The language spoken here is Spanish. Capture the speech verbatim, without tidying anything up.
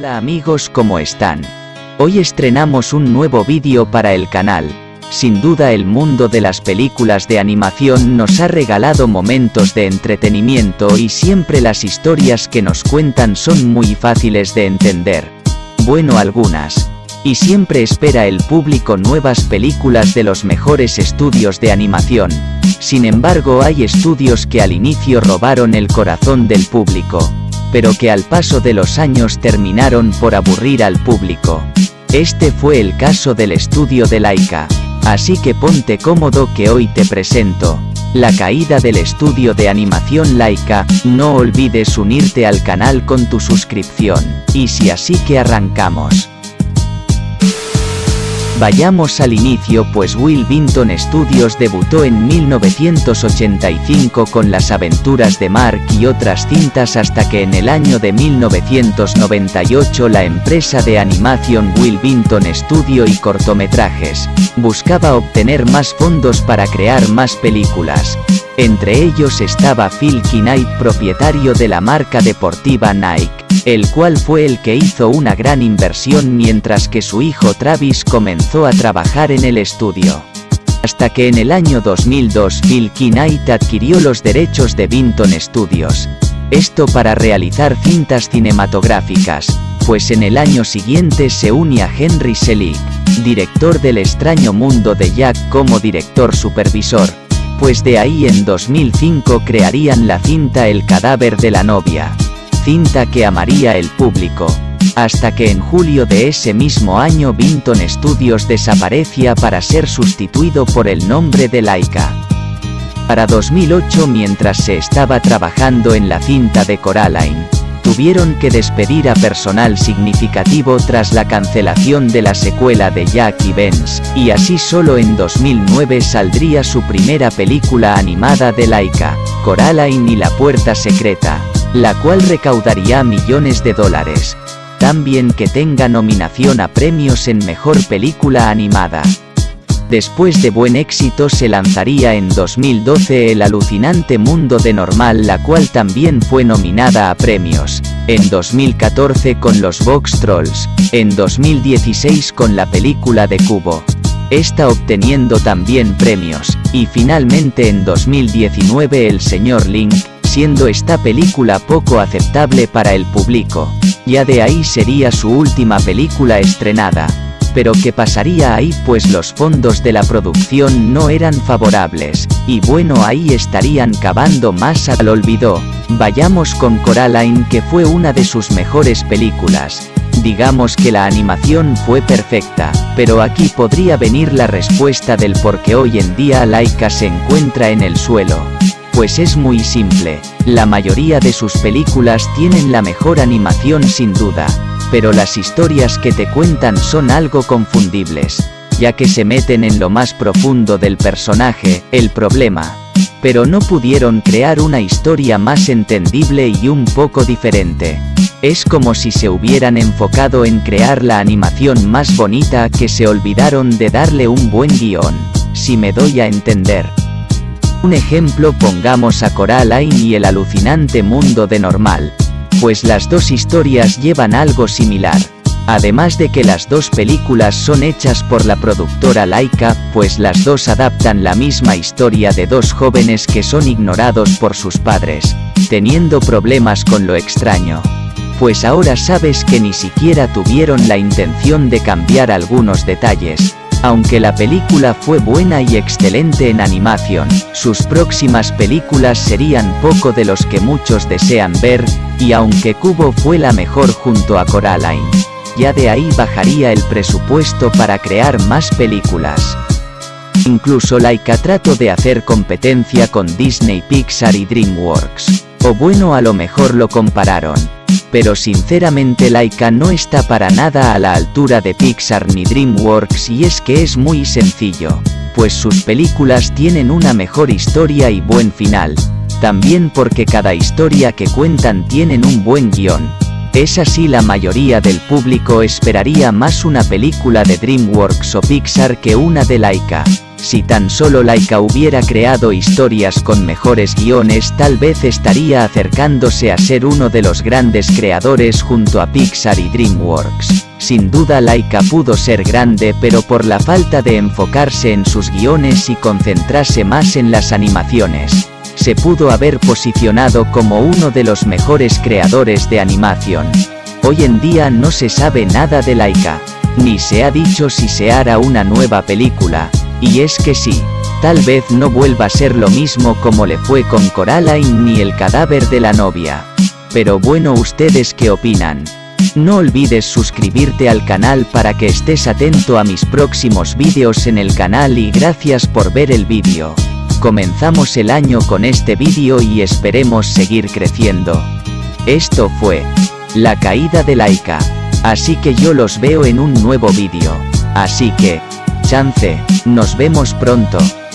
Hola amigos, ¿cómo están? Hoy estrenamos un nuevo vídeo para el canal. Sin duda el mundo de las películas de animación nos ha regalado momentos de entretenimiento y siempre las historias que nos cuentan son muy fáciles de entender. Bueno, algunas. Y siempre espera el público nuevas películas de los mejores estudios de animación. Sin embargo, hay estudios que al inicio robaron el corazón del público, pero que al paso de los años terminaron por aburrir al público. Este fue el caso del estudio de Laika. Así que ponte cómodo que hoy te presento la caída del estudio de animación Laika. No olvides unirte al canal con tu suscripción. Y si así que arrancamos. Vayamos al inicio, pues Will Vinton Studios debutó en mil novecientos ochenta y cinco con Las aventuras de Mark y otras cintas, hasta que en el año de mil novecientos noventa y ocho la empresa de animación Will Vinton Studio y cortometrajes buscaba obtener más fondos para crear más películas. Entre ellos estaba Phil Knight, propietario de la marca deportiva Nike, el cual fue el que hizo una gran inversión, mientras que su hijo Travis comenzó a trabajar en el estudio. Hasta que en el año dos mil dos Phil Knight adquirió los derechos de Vinton Studios. Esto para realizar cintas cinematográficas, pues en el año siguiente se une a Henry Selick, director del Extraño Mundo de Jack, como director supervisor. Pues de ahí en dos mil cinco crearían la cinta El cadáver de la novia, cinta que amaría el público, hasta que en julio de ese mismo año Vinton Studios desaparecía para ser sustituido por el nombre de Laika. Para dos mil ocho, mientras se estaba trabajando en la cinta de Coraline, tuvieron que despedir a personal significativo tras la cancelación de la secuela de Jack y Benz, y así solo en dos mil nueve saldría su primera película animada de Laika, Coraline y la puerta secreta, la cual recaudaría millones de dólares. También que tenga nominación a premios en Mejor Película Animada. Después de buen éxito se lanzaría en dos mil doce El alucinante mundo de Normal, la cual también fue nominada a premios. En dos mil catorce con los Box Trolls, en dos mil dieciséis con la película de Kubo, esta obteniendo también premios, y finalmente en dos mil diecinueve El señor Link, siendo esta película poco aceptable para el público. Ya de ahí sería su última película estrenada. Pero ¿qué pasaría ahí? Pues los fondos de la producción no eran favorables, y bueno, ahí estarían cavando más al olvido. Vayamos con Coraline, que fue una de sus mejores películas. Digamos que la animación fue perfecta, pero aquí podría venir la respuesta del por qué hoy en día Laika se encuentra en el suelo. Pues es muy simple, la mayoría de sus películas tienen la mejor animación sin duda, pero las historias que te cuentan son algo confundibles, ya que se meten en lo más profundo del personaje, el problema. Pero no pudieron crear una historia más entendible y un poco diferente. Es como si se hubieran enfocado en crear la animación más bonita, que se olvidaron de darle un buen guión, si me doy a entender. Un ejemplo, pongamos a Coraline y El alucinante mundo de Normal, pues las dos historias llevan algo similar. Además de que las dos películas son hechas por la productora Laika, pues las dos adaptan la misma historia de dos jóvenes que son ignorados por sus padres, teniendo problemas con lo extraño. Pues ahora sabes que ni siquiera tuvieron la intención de cambiar algunos detalles. Aunque la película fue buena y excelente en animación, sus próximas películas serían poco de los que muchos desean ver, y aunque Kubo fue la mejor junto a Coraline, ya de ahí bajaría el presupuesto para crear más películas. Incluso Laika trató de hacer competencia con Disney, Pixar y DreamWorks, o bueno, a lo mejor lo compararon. Pero sinceramente Laika no está para nada a la altura de Pixar ni DreamWorks, y es que es muy sencillo, pues sus películas tienen una mejor historia y buen final. También porque cada historia que cuentan tienen un buen guión. Es así, la mayoría del público esperaría más una película de DreamWorks o Pixar que una de Laika. Si tan solo Laika hubiera creado historias con mejores guiones, tal vez estaría acercándose a ser uno de los grandes creadores junto a Pixar y DreamWorks. Sin duda Laika pudo ser grande, pero por la falta de enfocarse en sus guiones y concentrarse más en las animaciones, se pudo haber posicionado como uno de los mejores creadores de animación. Hoy en día no se sabe nada de Laika, ni se ha dicho si se hará una nueva película. Y es que sí, tal vez no vuelva a ser lo mismo como le fue con Coraline ni el cadáver de la novia. Pero bueno, ¿ustedes qué opinan? No olvides suscribirte al canal para que estés atento a mis próximos vídeos en el canal y gracias por ver el vídeo. Comenzamos el año con este vídeo y esperemos seguir creciendo. Esto fue la caída de Laika. Así que yo los veo en un nuevo vídeo. Así que, chance, nos vemos pronto.